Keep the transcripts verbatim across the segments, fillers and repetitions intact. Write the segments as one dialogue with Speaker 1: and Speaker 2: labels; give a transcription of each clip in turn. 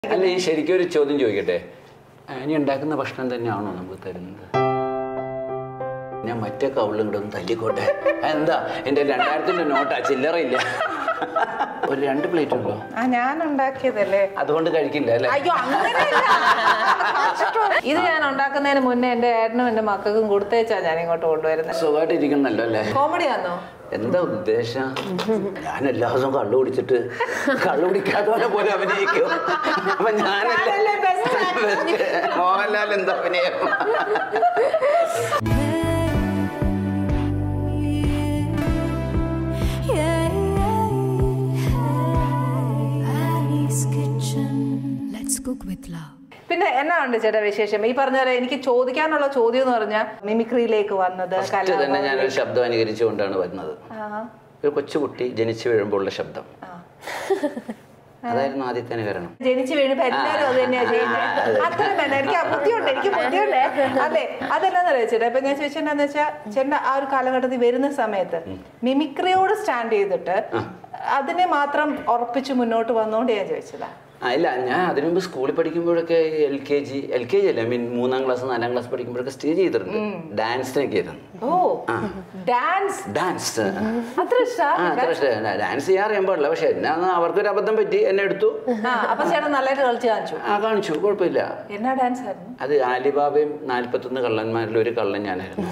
Speaker 1: അല്ല ഈ ശരിക്കും ഒരു ചോദ്യം ചോദിക്കട്ടെ, ഇനി ഉണ്ടാക്കുന്ന ഭക്ഷണം തന്നെയാണോ നമുക്ക് തരുന്നത്? ഞാൻ മറ്റേ കവിളും കൂടെ ഒന്ന് തല്ലിക്കോട്ടെ. എന്താ എന്റെ രണ്ടായിരത്തിന്റെ നോട്ടാ, ചില്ലറയില്ല. ഒരു രണ്ട് പ്ലേറ്റ് ഉണ്ടോ?
Speaker 2: ഞാൻ ഉണ്ടാക്കിയതല്ലേ,
Speaker 1: അതുകൊണ്ട് കഴിക്കില്ല അല്ലേ?
Speaker 2: അയ്യോ അങ്ങനെയല്ല. ഇത് ഞാൻ ഉണ്ടാക്കുന്നതിന് മുന്നേ എന്റെ ഏട്ടനും എന്റെ മക്കൾക്കും കൊടുത്തേച്ചാ ഞാൻ ഇങ്ങോട്ട് കൊണ്ടുവരുന്നത്.
Speaker 1: സുഖമായിട്ട് ഇരിക്കുന്നല്ലോ അല്ലേ?
Speaker 2: കോമഡി ആണോ?
Speaker 1: എന്താ ഉദ്ദേശം? ഞാൻ എല്ലാ ദിവസവും കള്ളു കുടിച്ചിട്ട് കള്ളു കുടിക്കാത്തവനെ പോലെ അഭിനയിക്കും. അപ്പൊ ഞാനല്ലേ മോഹൻലാൽ എന്താ അഭിനയം? പിന്നെ എന്നാ ഉണ്ട് ചേട്ടാ വിശേഷം? ഈ പറഞ്ഞ പോലെ എനിക്ക് ചോദിക്കാനുള്ള ചോദ്യം എന്ന് പറഞ്ഞാൽ മിമിക്രിയിലേക്ക് വന്നത് തന്നെ ഞാനൊരു ശബ്ദം അനുകരിച്ചുകൊണ്ടാണ് വരുന്നത്. ഒരു കൊച്ചുകുട്ടി ജനിച്ചു വീഴുമ്പോഴുള്ള ശബ്ദം, അതായിരുന്നു ആദ്യത്തെ അനുകരണം.
Speaker 2: ജനിച്ചു വീഴുമ്പോ എല്ലാവരും അത് തന്നെയാ ചെയ്യുന്നത്. അത്രയും വേണ്ട, എനിക്ക് ബുദ്ധിയുണ്ട്, എനിക്ക് ബുദ്ധിയുണ്ട്. അതെ, അതെന്നാന്ന് അറിയാം ചേട്ടാ. ഇപ്പൊ ഞാൻ ചോദിച്ചെന്താന്ന് വെച്ചാൽ ചേട്ടൻ ആ ഒരു കാലഘട്ടത്തിൽ വരുന്ന സമയത്ത് മിമിക്രിയോട് സ്റ്റാൻഡ് ചെയ്തിട്ട് അതിനെ മാത്രം ഉറപ്പിച്ച് മുന്നോട്ട് വന്നോണ്ട് ഞാൻ ചോദിച്ചതാ.
Speaker 1: ഇല്ല, ഞാൻ അതിനു മുമ്പ് സ്കൂളിൽ പഠിക്കുമ്പോഴൊക്കെ L K G L K G അല്ല മീൻ മൂന്നാം ക്ലാസ് നാലാം ക്ലാസ് പഠിക്കുമ്പോഴൊക്കെ സ്റ്റേജ് ചെയ്തിട്ടുണ്ട്. ഡാൻസിനൊക്കെ ആയിരുന്നു. ഡാൻസ് ഡാൻസ് ഡാൻസ് ചെയ്യാൻ അറിയാൻ പാടില്ല. പക്ഷെ എന്നാ അവർക്കൊരു അബദ്ധം പറ്റി, എന്നെ എടുത്തു.
Speaker 2: അപ്പൊ ചേട്ടൻ നല്ലതായിട്ട് കളിച്ച് കാണിച്ചു.
Speaker 1: ആ കാണിച്ചു, കുഴപ്പമില്ല.
Speaker 2: എന്നാ ഡാൻസ് ആയിരുന്നു
Speaker 1: അത്? ആലിബാബയും നാല്പത്തൊന്ന് കള്ളന്മാരിൽ ഒരു കള്ളൻ ഞാനായിരുന്നു.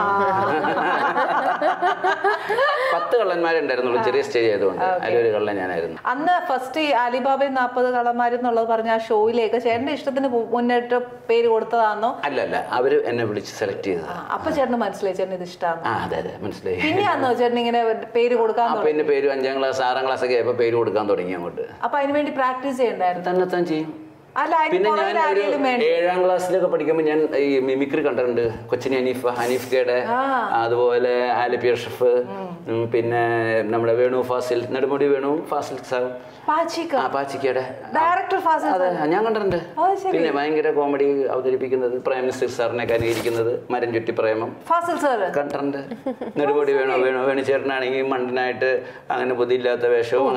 Speaker 1: പത്ത് കള്ളന്മാരുണ്ടായിരുന്നുള്ളൂ ചെറിയ സ്റ്റേജ് ആയതുകൊണ്ട്, അതിലൊരു കള്ളൻ ഞാനായിരുന്നു.
Speaker 2: അന്ന് ഫസ്റ്റ് ആലിബാബയും നാൽപ്പത് കള്ളന്മാരെന്നുള്ളത് പറഞ്ഞ ആ ഷോയിലേക്ക് ചേട്ടന്റെ ഇഷ്ടത്തിന് മുന്നിട്ട് പേര് കൊടുത്തതാണോ?
Speaker 1: അല്ല അല്ല, അവര് എന്നെ വിളിച്ച് സെലക്ട് ചെയ്തത്.
Speaker 2: അപ്പൊ ചേട്ടന് മനസ്സിലായി ചേട്ടൻ ഇത് ഇഷ്ടമാണ്?
Speaker 1: അതെ അതെ, മനസ്സിലായി.
Speaker 2: പിന്നെയാണോ ചേട്ടൻ ഇങ്ങനെ പേര് കൊടുക്കാൻ?
Speaker 1: പിന്നെ പേര് അഞ്ചാം ക്ലാസ് ആറാം ക്ലാസ് ഒക്കെ ആയപ്പോ പേര് കൊടുക്കാൻ തുടങ്ങി അങ്ങോട്ട്.
Speaker 2: അപ്പൊ അതിന് വേണ്ടി പ്രാക്ടീസ് ചെയ്യണ്ടായിരുന്നു?
Speaker 1: തന്നെ താൻ ചെയ്യും.
Speaker 2: പിന്നെ
Speaker 1: ഞാൻ ഏഴാം ക്ലാസ്സിലൊക്കെ പഠിക്കുമ്പോൾ ഞാൻ ഈ മിമിക്രി കണ്ടിട്ടുണ്ട്. കൊച്ചിൻ ഹനീഫ് ഹനീഫ് കേടെ, അതുപോലെ ആലപ്പി അഷ്റഫ്, പിന്നെ നമ്മുടെ വേണു ഫാസിൽ, നെടുമുടി വേണു ഫാസിൽ സാർ, പാച്ചിക്കയുടെ
Speaker 2: ഡയറക്ടർ ഫാസിൽ,
Speaker 1: അതെ ഞാൻ കണ്ടിട്ടുണ്ട്. പിന്നെ ഭയങ്കര കോമഡി അവതരിപ്പിക്കുന്നത്, പ്രൈം മിനിസ്റ്റർ സാറിനൊക്കെ അനുകരിക്കുന്നത്, മരം ചുറ്റി പ്രേമം ഫാസിൽ സാർ കണ്ടിട്ടുണ്ട്. നെടുമുടി വേണു വേണു വേണുചേട്ടനാണെങ്കിൽ മണ്ടനായിട്ട് അങ്ങനെ ബുദ്ധിയില്ലാത്ത വേഷവും.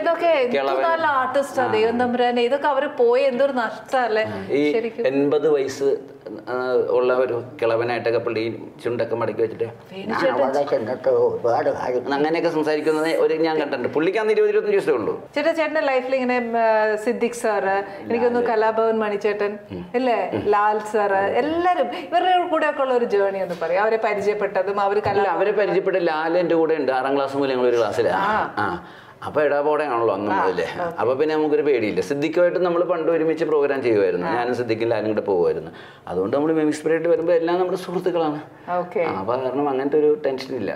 Speaker 2: ഇതൊക്കെ അവര് പോയി എന്തൊരു നഷ്ടല്ലേ.
Speaker 1: ഈ എൺപത് വയസ്സ് ഉള്ള ഒരു കിളവനായിട്ടൊക്കെ പുള്ളി ചുണ്ടൊക്കെ മടക്കി വെച്ചിട്ട് ഒരുപാട് കാര്യം അങ്ങനെയൊക്കെ സംസാരിക്കുന്നത് ഒരു ഞാൻ കണ്ടിട്ടുണ്ട്. പുള്ളിക്ക് ഇരുപത് ഇരുപത്തഞ്ച് ദിവസമേ ഉള്ളൂ.
Speaker 2: ചേട്ടാ ചേട്ടന്റെ ലൈഫിൽ ഇങ്ങനെ സിദ്ദിഖ് സാറ്, എനിക്കൊന്ന് കലാഭവൻ മണിച്ചേട്ടൻ അല്ലേ, ലാൽ സാറ്, എല്ലാരും ഇവരുടെ കൂടെ ഒക്കെ ഉള്ള ഒരു ജേർണി എന്ന് പറയും. അവരെ പരിചയപ്പെട്ടതും അവർ
Speaker 1: അവരെ പരിചയപ്പെട്ട ലാൽ എന്റെ കൂടെ ഉണ്ട്. ആറാം ക്ലാസ് മുതൽ ഞങ്ങൾ ഒരു ക്ലാസ്സിലാണ്. ആ അപ്പൊ ഇടാപോടെയാണല്ലോ അന്ന് മുതലേ. അപ്പൊ പിന്നെ നമുക്കൊരു പേടിയില്ല. സിദ്ദിഖുമായിട്ട് നമ്മൾ പണ്ട് ഒരുമിച്ച് പ്രോഗ്രാം ചെയ്യുമായിരുന്നു. ഞാനും സിദ്ദിഖിൽ ആരും കൂടെ പോകുമായിരുന്നു. അതുകൊണ്ട് നമ്മൾ മിമിക്സ് പീരീഡ് വരുമ്പോൾ എല്ലാം നമ്മുടെ സുഹൃത്തുക്കളാണ്. അപ്പൊ കാരണം അങ്ങനത്തെ ഒരു ടെൻഷൻ ഇല്ല.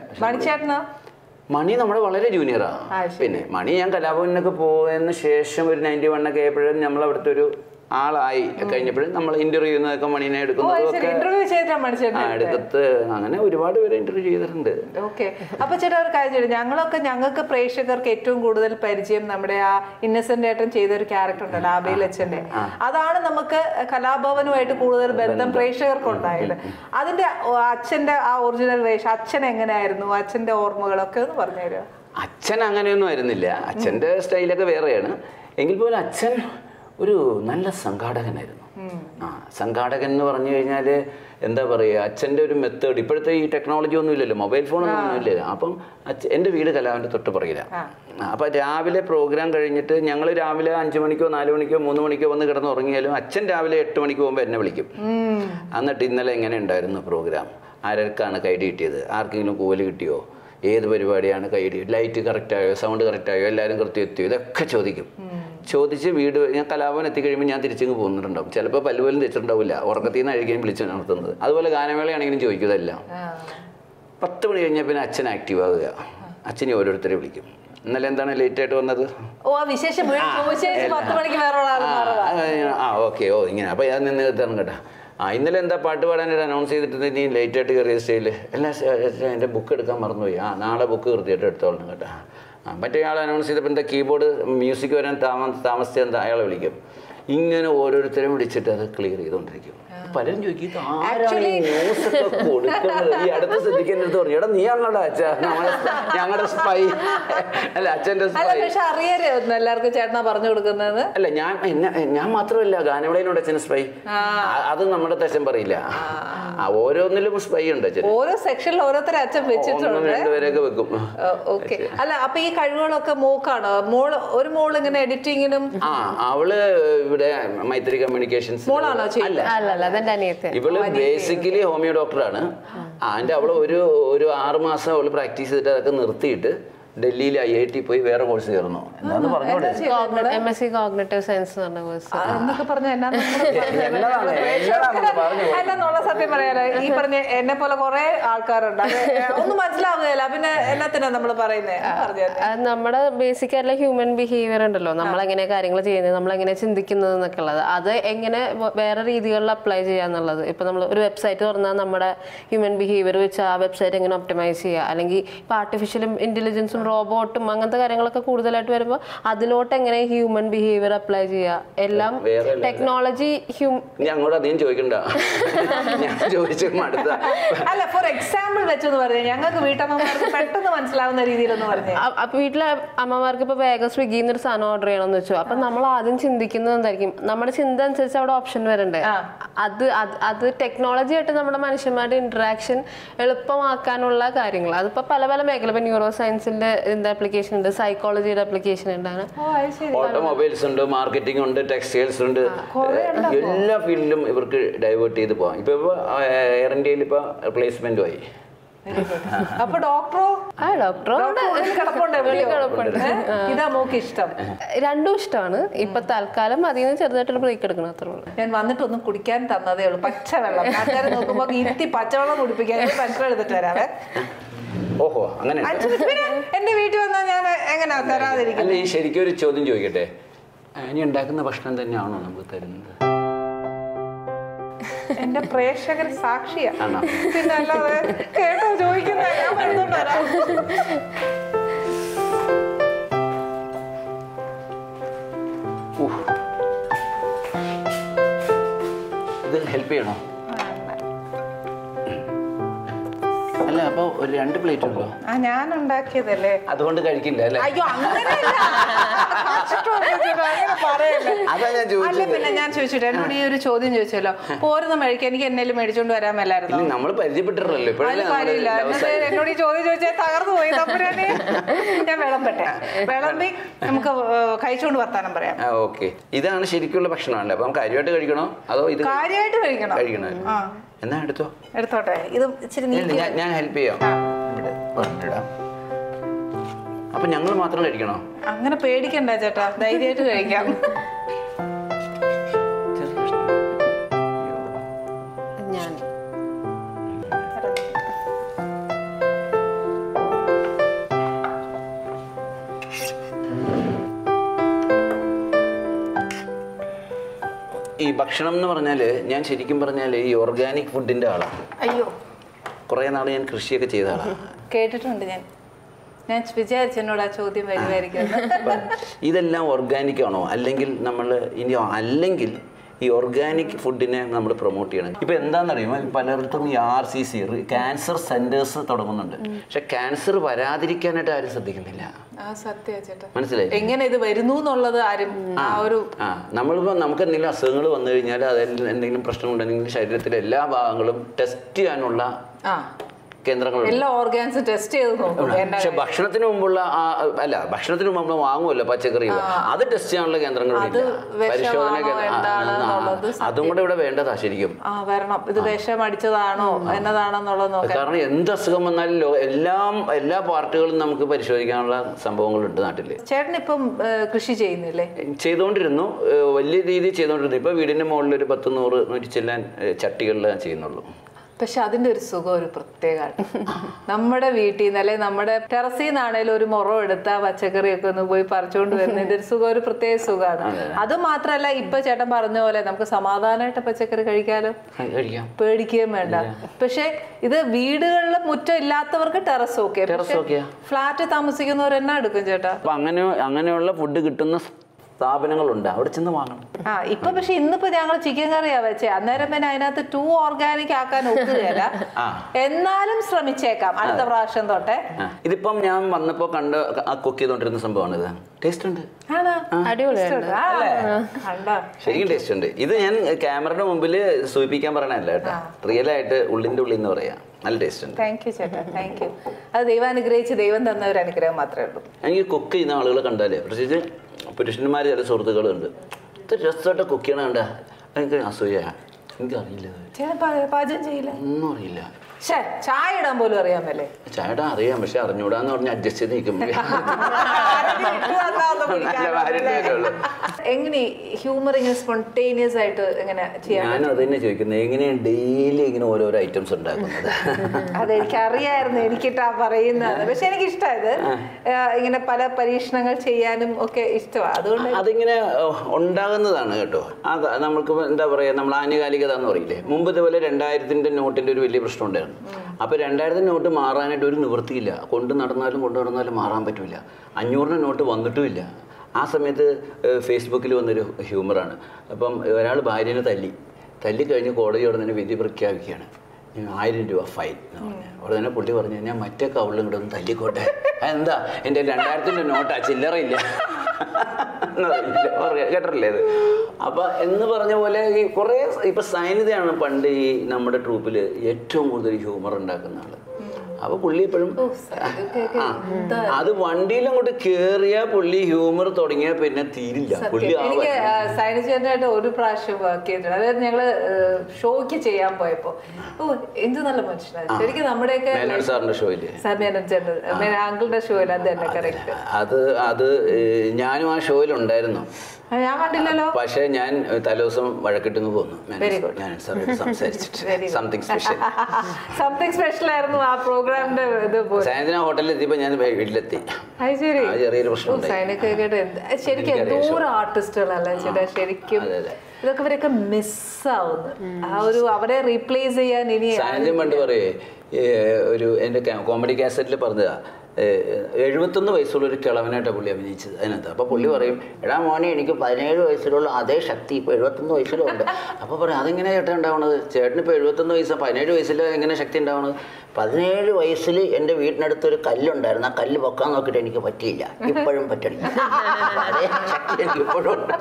Speaker 1: മണി നമ്മുടെ വളരെ ജൂനിയറാണ്. പിന്നെ മണി ഞാൻ കലാഭവനൊക്കെ പോയതിന് ശേഷം ഒരു നയൻറ്റി വൺ ഒക്കെ ആയപ്പോഴും നമ്മൾ അവിടുത്തെ ഒരു ആളായി കഴിഞ്ഞപ്പോഴും നമ്മൾ ഇന്റർവ്യൂ ചെയ്യുന്നതൊക്കെ മണിനെ എടുക്കുന്നതൊക്കെ എടുക്കത്ത് അങ്ങനെ ഒരുപാട് പേര് ഇന്റർവ്യൂ ചെയ്തിട്ടുണ്ട്.
Speaker 2: ഓക്കെ, അപ്പൊ ചേട്ടാ ഒരു കാര്യം ചെയ്തു, ഞങ്ങളൊക്കെ ഞങ്ങൾക്ക് പ്രേക്ഷകർക്ക് ഏറ്റവും കൂടുതൽ പരിചയം നമ്മുടെ ആ ഇന്നസെന്റ് ഏട്ടൻ ചെയ്ത ഒരു ക്യാരക്ടർ ഉണ്ടല്ലോ, ആബേൽ അച്ഛന്റെ. അതാണ് നമുക്ക് കലാഭവനുമായിട്ട് കൂടുതൽ ബന്ധം പ്രേക്ഷകർക്ക് ഉണ്ടായത്. അതിന്റെ അച്ഛന്റെ ആ ഒറിജിനൽ വേഷം, അച്ഛൻ എങ്ങനെയായിരുന്നു, അച്ഛന്റെ ഓർമ്മകളൊക്കെ ഒന്ന് പറഞ്ഞു തരുമോ?
Speaker 1: അച്ഛൻ അങ്ങനെയൊന്നും ആയിരുന്നില്ല. അച്ഛന്റെ സ്റ്റൈലൊക്കെ വേറെയാണ്. എങ്കിൽ പോലും അച്ഛൻ ഒരു നല്ല സംഘാടകനായിരുന്നു. ആ സംഘാടകൻ എന്ന് പറഞ്ഞു കഴിഞ്ഞാൽ എന്താ പറയുക, അച്ഛൻ്റെ ഒരു മെത്തേഡ്. ഇപ്പോഴത്തെ ഈ ടെക്നോളജി ഒന്നും ഇല്ലല്ലോ, മൊബൈൽ ഫോണൊന്നും ഒന്നും ഇല്ലല്ലോ. അപ്പം അച്ഛൻ എൻ്റെ വീട് കലാവിൻ്റെ തൊട്ട് പുറകിലാണ്. അപ്പം രാവിലെ പ്രോഗ്രാം കഴിഞ്ഞിട്ട് ഞങ്ങൾ രാവിലെ അഞ്ചു മണിക്കോ നാല് മണിക്കോ മൂന്ന് മണിക്കോ വന്ന് കിടന്ന് ഉറങ്ങിയാലും അച്ഛൻ രാവിലെ എട്ട് മണിക്ക് പോകുമ്പോൾ എന്നെ വിളിക്കും. എന്നിട്ട് ഇന്നലെ എങ്ങനെ ഉണ്ടായിരുന്നു പ്രോഗ്രാം, ആർക്കാണ് കൈഡി കിട്ടിയത്, ആർക്കെങ്കിലും കൂവല് കിട്ടിയോ, ഏത് പരിപാടിയാണ് കൈഡി, ലൈറ്റ് കറക്റ്റായോ, സൗണ്ട് കറക്റ്റായോ, എല്ലാവരും കൃത്യം എത്തിയോ, ഇതൊക്കെ ചോദിക്കും. ചോദിച്ച് വീട് ഞാൻ കലാഭവൻ എത്തിക്കഴിയുമ്പോൾ ഞാൻ തിരിച്ചിങ്ങ് പോകുന്നുണ്ടാവും. ചിലപ്പോൾ പല്ലുപോലും തെച്ചിട്ടുണ്ടാവില്ല, ഉറക്കത്തിൽ നിന്ന് അഴിക്കുകയും വിളിച്ച് നടത്തുന്നത്. അതുപോലെ ഗാനമേളയാണെങ്കിലും ചോദിക്കുന്നതെല്ലാം. പത്ത് മണി കഴിഞ്ഞാൽ പിന്നെ അച്ഛൻ ആക്റ്റീവ് ആവുക. അച്ഛനെ ഓരോരുത്തരെ വിളിക്കും. ഇന്നലെ എന്താണ് ലേറ്റ് ആയിട്ട് വന്നത്, ആ ഓക്കെ ഓ ഇങ്ങനെ. അപ്പോൾ ഞാൻ നിന്ന് തരണം കേട്ടോ. ആ ഇന്നലെ എന്താ പാട്ട് പാടാനായിട്ട് അനൗൺസ് ചെയ്തിട്ട് നീ ലേറ്റ് ആയിട്ട് കയറിയ സ്റ്റേജിൽ എല്ലാ എൻ്റെ ബുക്ക് എടുക്കാൻ മറന്നുപോയി. ആ നാളെ ബുക്ക് കൃത്യമായിട്ട് എടുത്തോളണം കേട്ടോ. ആ മറ്റേ ആൾ അനൗൺസ് ചെയ്തപ്പോൾ എന്താ കീബോർഡ് മ്യൂസിക് വരാൻ താമ താമസിച്ച് എന്താ അയാളെ വിളിക്കും. ഇങ്ങനെ ഓരോരുത്തരും വിളിച്ചിട്ട് അത് ക്ലിയർ ചെയ്തുകൊണ്ടിരിക്കും. പലരും ചോദിക്കും ഇത് ആരാണ് ഈ ന്യൂസ് ഒക്കെ കൊടുക്കുന്നത്? ഈ അടുത്ത ശ്രദ്ധിക്കുന്ന അടുത്ത് പറഞ്ഞു, എടാ നീ ആണോടാ അച്ഛാ ഞങ്ങളുടെ സ്പൈ അല്ല അച്ഛന്റെ സ്പൈ.
Speaker 2: പക്ഷെ അറിയാമായിരുന്നു എല്ലാവർക്കും ചേട്ടനാ പറഞ്ഞു കൊടുക്കുന്നത്.
Speaker 1: അല്ല ഞാൻ ഞാൻ മാത്രമല്ല, ഗാനമേളയിലുണ്ട് അച്ഛന് സ്പൈ. അത് നമ്മുടെ അച്ഛൻ പറയില്ല, ഓരോന്നിലും സ്പൈ ഉണ്ട് അച്ഛൻ.
Speaker 2: ഓരോ സെക്ഷനിൽ ഓരോരുത്തരെ അച്ഛൻ വെച്ചിട്ടുണ്ട്,
Speaker 1: രണ്ടുപേരെയൊക്കെ വെക്കും.
Speaker 2: ഓക്കെ. അല്ല അപ്പൊ ഈ കഴിവുകളൊക്കെ മോക്കാണോ? മോള് ഒരു മോള് ഇങ്ങനെ എഡിറ്റിങ്ങിനും.
Speaker 1: ആ അവള് ഇവിടെ മൈത്രി കമ്മ്യൂണിക്കേഷൻസ്
Speaker 2: മോളാണോ?
Speaker 1: ഇവള് ബേസിക്കലി ഹോമിയോ ഡോക്ടറാണ്. അതിന്റെ അവള് ഒരു ഒരു ആറ് മാസം അവള് പ്രാക്ടീസ് ചെയ്തിട്ട് അതൊക്കെ നിർത്തിയിട്ട് ഡൽഹിയിൽ ഐ ഐ ടി പോയി വേറെ കോഴ്സ് ചേർന്നു. എന്താന്ന് പറഞ്ഞോടെ
Speaker 3: M S C cognitive science എന്ന് പറഞ്ഞ കോഴ്സ്
Speaker 2: എന്നൊക്കെ പറഞ്ഞ എന്നാന്നുള്ള സത്യം പറയാലോ. ഈ പറഞ്ഞ എന്നെ പോലെ കുറെ ആൾക്കാരുണ്ട്, ഒന്നും മനസ്സിലാവുകയല്ല, പിന്നെ എന്നത്തിനാ നമ്മൾ പറയുന്നത്?
Speaker 3: നമ്മുടെ ബേസിക് ആയിട്ടുള്ള ഹ്യൂമൻ ബിഹേവിയർ ഉണ്ടല്ലോ, നമ്മളെങ്ങനെ കാര്യങ്ങൾ ചെയ്യുന്നത്, നമ്മളെങ്ങനെ ചിന്തിക്കുന്നത് എന്നൊക്കെ ഉള്ളത്, അത് എങ്ങനെ വേറെ രീതികളിൽ അപ്ലൈ ചെയ്യാന്നുള്ളത്. ഇപ്പൊ നമ്മൾ ഒരു വെബ്സൈറ്റ് തുറന്നാൽ നമ്മുടെ ഹ്യൂമൻ ബിഹേവിയർ വെച്ച് ആ വെബ്സൈറ്റ് എങ്ങനെ ഒപ്റ്റിമൈസ് ചെയ്യുക, അല്ലെങ്കിൽ ഇപ്പൊ ആർട്ടിഫിഷ്യൽ ഇന്റലിജൻസും റോബോട്ടും അങ്ങനത്തെ കാര്യങ്ങളൊക്കെ കൂടുതലായിട്ട് വരുമ്പോൾ അതിലോട്ട് എങ്ങനെ ഹ്യൂമൻ ബിഹേവിയർ അപ്ലൈ ചെയ്യുക, എല്ലാം ടെക്നോളജി.
Speaker 1: ഞങ്ങളോട് അധികം ചോദിക്കണ്ട,
Speaker 2: അല്ല ഫോർ എക്സാമ്പിൾ വെച്ചെന്ന് പറഞ്ഞാൽ ഞങ്ങൾക്ക് വീട്ടമ്മമാർക്ക് പെട്ടെന്ന് മനസ്സിലാവുന്ന രീതിയിലൊന്ന് പറഞ്ഞു.
Speaker 3: അപ്പൊ വീട്ടിലെ അമ്മമാർക്ക് ഇപ്പൊ വേഗം സ്വിഗ്ഗിന്ന് ഒരു സാധനം ഓർഡർ ചെയ്യണമെന്ന് വെച്ചു, അപ്പൊ നമ്മൾ ആദ്യം ചിന്തിക്കുന്നത് എന്തായിരിക്കും? നമ്മുടെ ചിന്ത അനുസരിച്ച് അവിടെ ഓപ്ഷൻ വരണ്ടേ. അത് അത് ടെക്നോളജി ആയിട്ട് നമ്മുടെ മനുഷ്യന്മാരുടെ ഇന്ററാക്ഷൻ എളുപ്പമാക്കാനുള്ള കാര്യങ്ങൾ. അതിപ്പോ പല പല മേഖല, ഇപ്പൊ ന്യൂറോ സയൻസിന്റെ ആപ്ലിക്കേഷൻ ഉണ്ട്, സൈക്കോളജിയുടെ ആപ്ലിക്കേഷൻ ഉണ്ട്,
Speaker 1: ഓട്ടോമൊബൈൽസ് ഉണ്ട്, മാർക്കറ്റിംഗ് ഉണ്ട്, ടെക്സ്റ്റൈൽസ് ഉണ്ട്, എല്ലാ ഫീൽഡിലും ഇവർക്ക് ഡൈവേർട്ട് ചെയ്ത് പോവാം. ഇപ്പൊ എയർ ഇന്ത്യയിൽ ഇപ്പൊ റിപ്ലേസ്മെന്റും ആയി.
Speaker 2: അപ്പൊ ഡോക്ടറോ?
Speaker 3: ആ ഡോക്ടറോ
Speaker 2: ഇതാ മോക്ക് ഇഷ്ടം?
Speaker 3: രണ്ടും ഇഷ്ടമാണ്. ഇപ്പൊ തൽക്കാലം അതിന് ചെറുതായിട്ടൊരു ബ്രേക്ക് എടുക്കണം, അത്രേ ഉള്ളൂ.
Speaker 2: ഞാൻ വന്നിട്ടൊന്നും കുടിക്കാൻ തന്നതേ ഉള്ളൂ, പച്ചവെള്ളം. നാട്ടുകാരെ നോക്കുമ്പോ ഇരുത്തി പച്ചവെള്ളം കുടിപ്പിക്കാൻ പച്ചവെള്ളം എടുത്തിട്ട് വരാവേ.
Speaker 1: ഓഹോ അങ്ങനെ.
Speaker 2: എന്റെ വീട്ടിൽ വന്നാൽ ഞാൻ എങ്ങനെയാ തരാതിരിക്കും?
Speaker 1: അല്ല ഈ ശരിക്കും ഒരു ചോദ്യം ചോദിക്കട്ടെ, ഇനി ഉണ്ടാക്കുന്ന ഭക്ഷണം തന്നെയാണോ നമുക്ക് തരുന്നത്?
Speaker 2: എന്റെ പ്രേക്ഷകർ സാക്ഷിയാ, പിന്നെ അല്ലാതെ കേട്ടോ ചോദിക്കുന്ന
Speaker 1: ഇത് ഹെൽപ്പ് ചെയ്യണോ? അല്ല അപ്പൊ ഒരു രണ്ട് പ്ലേറ്റ് ഉണ്ടോ?
Speaker 2: ആ ഞാൻ ഉണ്ടാക്കിയതല്ലേ,
Speaker 1: അതുകൊണ്ട് കഴിക്കില്ല അല്ലേ?
Speaker 2: അയ്യോ അങ്ങനെയല്ല,
Speaker 1: അതാ ഞാൻ ചോദിച്ചത്.
Speaker 2: പിന്നെ ഞാൻ ചോദിച്ചിട്ട് എന്നോട് ഈ ഒരു ചോദ്യം ചോദിച്ചല്ലോ, പോരുന്ന മഴിക്ക് എനിക്ക് എന്തെങ്കിലും മേടിച്ചോണ്ട് വരാൻ മേലായിരുന്നു?
Speaker 1: നമ്മൾ പരിചയപ്പെട്ടിട്ടല്ലോ
Speaker 2: കാര്യമില്ല. എന്നോട് ഈ ചോദ്യം ചോദിച്ചാൽ തകർന്നു പോയി. തപ്പുരാനെ ഞാൻ വിളമ്പട്ടെ, വിളമ്പി നമുക്ക് കഴിച്ചുകൊണ്ട് വർത്താനം പറയാം.
Speaker 1: ഓക്കെ. ഇതാണ് ശരിക്കുള്ള ഭക്ഷണമല്ലേ? അപ്പൊ നമുക്ക് കാര്യമായിട്ട് കഴിക്കണോ അതോ ഇത്
Speaker 2: കാര്യമായിട്ട് കഴിക്കണം?
Speaker 1: കഴിക്കണം. എന്നാ എടുത്തോ,
Speaker 2: എടുത്തോട്ടെ. ഇത് ഇച്ചിരി
Speaker 1: ഞാൻ ഹെൽപ്പ് ചെയ്യാം. അപ്പൊ ഞങ്ങൾ മാത്രം കഴിക്കണോ?
Speaker 2: അങ്ങനെ പേടിക്കണ്ട ചേട്ടാ, ധൈര്യമായിട്ട് കഴിക്കാം.
Speaker 3: ഞാൻ
Speaker 1: ഈ ഭക്ഷണം എന്ന് പറഞ്ഞാല് ഞാൻ ശരിക്കും പറഞ്ഞാല് ഈ ഓർഗാനിക് ഫുഡിന്റെ ആളാണ്.
Speaker 2: അയ്യോ,
Speaker 1: കുറെ നാൾ ഞാൻ കൃഷിയൊക്കെ ചെയ്ത ആളാണ്.
Speaker 2: കേട്ടിട്ടുണ്ട് ഞാൻ. ഞാൻ വിചാരിച്ചു എന്നോട് ആ ചോദ്യം വരുമായിരിക്കും.
Speaker 1: ഇതെല്ലാം ഓർഗാനിക് ആണോ, അല്ലെങ്കിൽ നമ്മൾ ഇനി അല്ലെങ്കിൽ ഈ ഓർഗാനിക് ഫുഡിനെ നമ്മൾ പ്രൊമോട്ട് ചെയ്യണം? ഇപ്പൊ എന്താണെന്നറിയുമോ, പലർക്കും ഈ R C C cancer centres തുടങ്ങുന്നുണ്ട്, പക്ഷെ ക്യാൻസർ വരാതിരിക്കാനായിട്ട് ആരും ശ്രദ്ധിക്കുന്നില്ല. മനസ്സിലായി
Speaker 2: എങ്ങനെ ഇത് വരുന്നു എന്നുള്ളത് ആരും ആ ഒരു
Speaker 1: ആ നമ്മളിപ്പോ നമുക്ക് എന്തെങ്കിലും അസുഖങ്ങൾ വന്നു കഴിഞ്ഞാൽ അതിൽ എന്തെങ്കിലും പ്രശ്നം ഉണ്ടെങ്കിൽ ശരീരത്തിലെ എല്ലാ ഭാഗങ്ങളും ടെസ്റ്റ് ചെയ്യാനുള്ള കേന്ദ്രങ്ങളുണ്ട്.
Speaker 2: എല്ലാ ഓർഗാൻസും ടെസ്റ്റ് ചെയ്ത് നോക്കും.
Speaker 1: പക്ഷെ ഭക്ഷണത്തിന് മുമ്പുള്ള അല്ല ഭക്ഷണത്തിന് മുമ്പ് നമ്മൾ വാങ്ങുമല്ലോ പച്ചക്കറികൾ, അത് ടെസ്റ്റ് ചെയ്യാനുള്ള കേന്ദ്രങ്ങളുണ്ട്, പരിശോധന കേന്ദ്രം. അതും കൂടെ ഇവിടെ വേണ്ടതാ ശരിക്കും.
Speaker 2: വരണം. ഇത് വിഷം അടിച്ചതാണോ എന്നതാണെന്നുള്ളത് നോക്കാം.
Speaker 1: കാരണം എന്ത് അസുഖം വന്നാലും എല്ലാം എല്ലാ പാർട്ടുകളും നമുക്ക് പരിശോധിക്കാനുള്ള സംഭവങ്ങളുണ്ട് നാട്ടില്.
Speaker 2: ചേട്ടൻ ഇപ്പം കൃഷി ചെയ്യുന്നില്ലേ?
Speaker 1: ചെയ്തുകൊണ്ടിരുന്നു, വലിയ രീതിയിൽ ചെയ്തുകൊണ്ടിരുന്നു. ഇപ്പൊ വീടിന്റെ മുകളിൽ ഒരു പത്ത് നൂറ് നൂറ്റി ചെല്ലാൻ ചട്ടികളിൽ ചെയ്യുന്നുള്ളൂ.
Speaker 2: പക്ഷെ അതിന്റെ ഒരു സുഖം ഒരു പ്രത്യേകമാണ്. നമ്മുടെ വീട്ടിൽ നിന്ന് അല്ലെ നമ്മുടെ ടെറസിൽ നിന്നാണേലും ഒരു മുറം എടുത്ത പച്ചക്കറിയൊക്കെ ഒന്ന് പോയി പറിച്ചുകൊണ്ട് വരുന്നതിന്റെ ഒരു സുഖം ഒരു പ്രത്യേക സുഖമാണ്. അത് മാത്രല്ല ഇപ്പൊ ചേട്ടൻ പറഞ്ഞ പോലെ നമുക്ക് സമാധാനമായിട്ട് പച്ചക്കറി കഴിക്കാലോ, പേടിക്കുകയും വേണ്ട. പക്ഷെ ഇത് വീടുകളിൽ മുറ്റം ഇല്ലാത്തവർക്ക് ടെറസ് ഓക്കെ, ഫ്ലാറ്റ് താമസിക്കുന്നവർ എന്നാ എടുക്കും ചേട്ടാ?
Speaker 1: അപ്പൊ അങ്ങനെ അങ്ങനെയുള്ള ഫുഡ് കിട്ടുന്ന സ്ഥാപനങ്ങളുണ്ട്, അവിടെ ചെന്ന് വാങ്ങണം.
Speaker 2: ആ ഇപ്പൊ പക്ഷെ ഇന്നിപ്പോ ഞങ്ങൾ ചിക്കൻ കറിയാ വെച്ചേ, അന്നേരം പിന്നെ അതിനകത്ത് ടു ഓർഗാനിക് ആക്കാൻ ഒക്കുകയല്ല. എന്നാലും ശ്രമിച്ചേക്കാം അടുത്ത പ്രാവശ്യം തൊട്ടേ.
Speaker 1: ഇതിപ്പം ഞാൻ വന്നപ്പോ കണ്ട് കുക്ക് ചെയ്തോണ്ടിരുന്ന സംഭവമാണ് ഇത്. ടേസ്റ്റ് ഉണ്ട്, ശരിക്കും ടേസ്റ്റ് ഉണ്ട്. ഇത് ഞാൻ ക്യാമറയുടെ മുമ്പിൽ സൂചിപ്പിക്കാൻ പറയണല്ല കേട്ടോ, റിയൽ ആയിട്ട് ഉള്ളിന്റെ ഉള്ളിൽ എന്ന് പറയാം. നല്ല ടേസ്റ്റ് ഉണ്ട്.
Speaker 2: താങ്ക് യു ചേട്ടാ, താങ്ക് യു. അത് ദൈവം അനുഗ്രഹിച്ച് ദൈവം തന്ന ഒരു അനുഗ്രഹം മാത്രമേ ഉള്ളൂ.
Speaker 1: എനിക്ക് കുക്ക് ചെയ്യുന്ന ആളുകളെ കണ്ടാലേ, പ്രത്യേകിച്ച് പുരുഷന്മാർ ചില സുഹൃത്തുക്കളുണ്ട്, ഇത്ര രസമായിട്ട് കുക്ക് ചെയ്യണ കണ്ട എനിക്ക് അസൂയ. എനിക്കറിയില്ല,
Speaker 2: പാചകം ചെയ്യില്ല,
Speaker 1: ഒന്നും അറിയില്ല.
Speaker 2: ചായ ഇടാൻ പോലും അറിയാമല്ലേ?
Speaker 1: ചായ ഇടാൻ അറിയാം, പക്ഷെ അറിഞ്ഞൂടാന്ന് പറഞ്ഞ് അഡ്ജസ്റ്റ് ചെയ്ത് നിൽക്കും.
Speaker 2: എങ്ങനെ ഹ്യൂമർ ഇങ്ങനെ സ്പോണ്ടേനിയസ് ആയിട്ട് എങ്ങനെ ചെയ്യാൻ?
Speaker 1: ഞാൻ അത് തന്നെ ചോദിക്കുന്നത്, എങ്ങനെയാണ് ഡെയിലി ഇങ്ങനെ ഓരോരോ ഐറ്റംസ് ഉണ്ടാക്കുന്നത്?
Speaker 2: അതെനിക്ക് അറിയായിരുന്നു, എനിക്കിട്ടാ പറയുന്നത്. പക്ഷെ എനിക്ക് ഇഷ്ടമായത് ഇങ്ങനെ പല പരീക്ഷണങ്ങൾ ചെയ്യാനും ഒക്കെ ഇഷ്ടമാണ്. അതുകൊണ്ട്
Speaker 1: അതിങ്ങനെ ഉണ്ടാകുന്നതാണ് കേട്ടോ. അത് നമ്മൾക്ക് എന്താ പറയാ, നമ്മൾ ആനുകാലികത എന്ന് പറയില്ലേ. മുമ്പ് ഇതുപോലെ രണ്ടായിരത്തിന്റെ നോട്ടിന്റെ ഒരു വലിയ പ്രശ്നം ഉണ്ടായിരുന്നു. അപ്പൊ രണ്ടായിരത്തിന്റെ നോട്ട് മാറാനായിട്ട് ഒരു നിവൃത്തിയില്ല. കൊണ്ട് നടന്നാലും കൊണ്ട് നടന്നാലും മാറാൻ പറ്റൂല. അഞ്ഞൂറിന്റെ നോട്ട് വന്നിട്ടുമില്ല. ആ സമയത്ത് ഫേസ്ബുക്കിൽ വന്നൊരു ഹ്യൂമറാണ്. അപ്പം ഒരാൾ ഭാര്യനെ തല്ലി തല്ലി കഴിഞ്ഞ് കോടതിയോടെ തന്നെ വിധി പ്രഖ്യാപിക്കുകയാണ്, ആയിരം രൂപ ഫൈൻ എന്ന് പറഞ്ഞു. അവിടെ തന്നെ പുള്ളി പറഞ്ഞു, ഞാൻ മറ്റേ കവളിലും കൂടെ ഒന്ന് തല്ലിക്കോട്ടെ. എന്താ എൻ്റെ രണ്ടായിരത്തിൻ്റെ നോട്ടാ, ചില്ലറയില്ല കേട്ടിട്ടില്ലേ ഇത്? അപ്പൊ എന്ന് പറഞ്ഞ പോലെ ഈ കുറെ ഇപ്പൊ സൈനികയാണ് പണ്ട് ഈ നമ്മുടെ ട്രൂപ്പിൽ ഏറ്റവും കൂടുതൽ ഹ്യൂമർ ഉണ്ടാക്കുന്ന ആള്. അപ്പൊ പുള്ളി ഇപ്പോഴും അത് വണ്ടിയിൽ അങ്ങോട്ട് കേറിയ പുള്ളി ഹ്യൂമർ തുടങ്ങിയ പിന്നെ തീരില്ല. പുള്ളി
Speaker 2: എനിക്ക് സൈനികനായിട്ട് ഒരു പ്രാവശ്യം വർക്ക് ചെയ്തിട്ടുണ്ട്. അതായത് ഞങ്ങള് ഷോയ്ക്ക് ചെയ്യാൻ പോയപ്പോ, ഓ എന്ത് നല്ല മനുഷ്യനാണ് ശരിക്കും. നമ്മുടെയൊക്കെ
Speaker 1: സാറിന്റെ ഷോയില്
Speaker 2: അങ്കിളുടെ ഷോയിൽ അത് തന്നെ കറക്റ്റ്.
Speaker 1: അത് അത് ഞാനും ആ ഷോയിൽ ഉണ്ടായിരുന്നു.
Speaker 2: ഞാൻ കണ്ടില്ലല്ലോ.
Speaker 1: പക്ഷെ ഞാൻ തലേദിവസം വഴക്കിട്ടെന്ന് പോന്നു. ഞാൻ സാറായിട്ട് സംസാരിച്ചിട്ട് സംതിങ് സ്പെഷ്യൽ
Speaker 2: സംതിങ് സ്പെഷ്യൽ ആയിരുന്നു ആ പ്രോഗ്രാമിന്റെ ഇത്.
Speaker 1: സായന്ത്രം ഹോട്ടലിൽ എത്തിയപ്പോ ഞാൻ വീട്ടിലെത്തി. ചെറിയൊരു പ്രശ്നം
Speaker 2: ശരിക്കും എന്തോരം ആർട്ടിസ്റ്റുകളല്ലേ ചേട്ടാ ശരിക്കും. ഇതൊക്കെ ഇവരൊക്കെ മിസ്സാവുന്നു. ആ ഒരു അവരെ റീപ്ലേസ് ചെയ്യാൻ ഇനി
Speaker 1: സാന്നിധ്യം പണ്ട് പറയേ, ഒരു എന്റെ കോമഡി കാസറ്റിൽ പറഞ്ഞതാ, എഴുപത്തൊന്ന് വയസ്സുള്ള ഒരു കിളവനായിട്ടാണ് പുള്ളി അഭിനയിച്ചത് അതിനകത്ത്. അപ്പോൾ പുള്ളി പറയും, എടാ മോനെ എനിക്ക് പതിനേഴ് വയസ്സിലുള്ള അതേ ശക്തി ഇപ്പോൾ എഴുപത്തൊന്ന് വയസ്സിലുണ്ട്. അപ്പോൾ പറയും, അതെങ്ങനെ ചേട്ടൻ ഉണ്ടാവണത്? ചേട്ടന് ഇപ്പോൾ എഴുപത്തൊന്ന് വയസ്സ് പതിനേഴ് വയസ്സിൽ എങ്ങനെ ശക്തി ഉണ്ടാവണത്? പതിനേഴ് വയസ്സിൽ എൻ്റെ വീടിനടുത്തൊരു കല്ലുണ്ടായിരുന്നു, ആ കല്ല് പൊക്കാൻ നോക്കിയിട്ട് എനിക്ക് പറ്റിയില്ല, ഇപ്പോഴും പറ്റണില്ല, അതേ ശക്തി എനിക്ക് ഇപ്പോഴും ഉണ്ട്.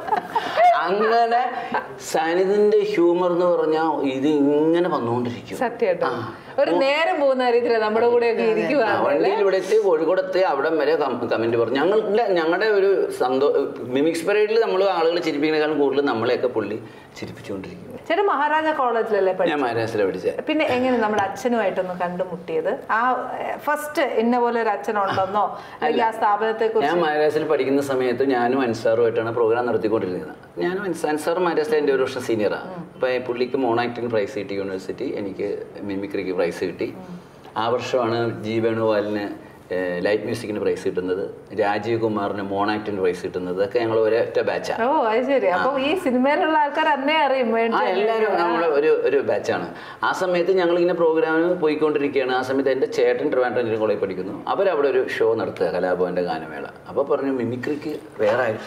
Speaker 1: അങ്ങനെ സാനിധിന്റെ ഹ്യൂമർ എന്ന് പറഞ്ഞാൽ ഇത് ഇങ്ങനെ വന്നുകൊണ്ടിരിക്കും.
Speaker 2: സത്യമായിട്ടും ഒരു നേരം പോകുന്ന രീതിയിൽ നമ്മുടെ കൂടെ
Speaker 1: വണ്ടിയിൽ ഇവിടെ എത്തി കോഴിക്കോടെത്തി അവിടം വരെ കമന്റ് പറഞ്ഞു. ഞങ്ങളുടെ ഞങ്ങളുടെ ഒരു സന്തോ മിമിക്സ് പരേഡിൽ നമ്മൾ ആളുകൾ ചിരിപ്പിക്കുന്നതിനേക്കാളും കൂടുതൽ നമ്മളെയൊക്കെ പുള്ളി ചിരിപ്പിച്ചുകൊണ്ടിരിക്കും.
Speaker 2: ചേട്ടൻ മഹാരാജ കോളേജിലല്ലേ?
Speaker 1: ഞാൻ മഹാരാഷ്ട്രയിലെ പഠിച്ചത്.
Speaker 2: പിന്നെ എങ്ങനെ നമ്മുടെ അച്ഛനുമായിട്ടൊന്ന് കണ്ടുമുട്ടിയത്? ആ ഫസ്റ്റ് ഇന്ന പോലെ ഒരു അച്ഛനുണ്ടെന്നോ അല്ലെങ്കിൽ ആ സ്ഥാപനത്തെ കുറിച്ച്?
Speaker 1: ഞാൻ മഹാരാഷ്ട്രയിൽ പഠിക്കുന്ന സമയത്ത് ഞാനും അൻസാറുമായിട്ടാണ് പ്രോഗ്രാം നടത്തിക്കൊണ്ടിരുന്നത്. ഞാനും അൻസാർ മഹാരാഷ്ട്ര എൻ്റെ ഒരു വർഷം സീനിയറാണ്. അപ്പം പുള്ളിക്ക് മോണോ ആക്ടിങ് പ്രൈസ് കിട്ടി യൂണിവേഴ്സിറ്റി, എനിക്ക് മിമിക്രിക്ക് പ്രൈസ് കിട്ടി. ആ വർഷമാണ് ജി വേണുഗോപാലിന് ലൈറ്റ് മ്യൂസിക്കിന് പ്രൈസ് കിട്ടുന്നത്, രാജീവ് കുമാറിന് മോണോ ആക്ടിന് പ്രൈസ് കിട്ടുന്നത്. ഒക്കെ ഞങ്ങൾ ഒരൊറ്റ ബാച്ചാണ്.
Speaker 2: ഓ അത് ശരി. അപ്പൊ ഈ സിനിമയിലുള്ള ആൾക്കാർ അന്നേ അറിയും?
Speaker 1: ആ എല്ലാവരും നമ്മളെ ഒരു ഒരു ബാച്ചാണ്. ആ സമയത്ത് ഞങ്ങളിങ്ങനെ പ്രോഗ്രാമിന് പോയിക്കൊണ്ടിരിക്കുകയാണ്. ആ സമയത്ത് എൻ്റെ ചേട്ടൻ ട്രിവാൻഡ്രം എഞ്ചിനീയറിംഗ് കോളേജിൽ പഠിക്കുന്നു. അവരവിടെ ഒരു ഷോ നടത്തുക, കലാഭവന്റെ ഗാനമേള. അപ്പോൾ പറഞ്ഞു, മിമിക്രിക്ക് വേറെ ആരും